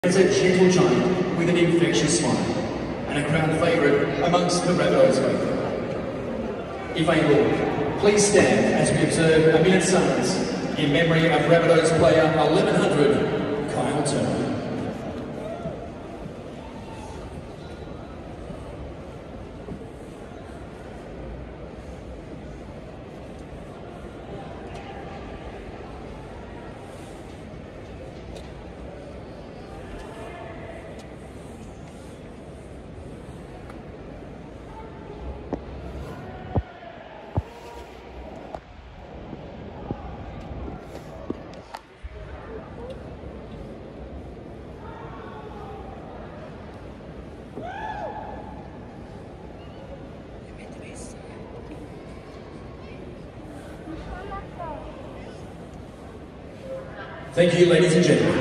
It's a gentle giant with an infectious smile, and a crown favourite amongst the Rabbitohs faithful. If able, please stand as we observe a minute silence in memory of Rabbitohs player 1100, Kyle Turner. Thank you, ladies and gentlemen.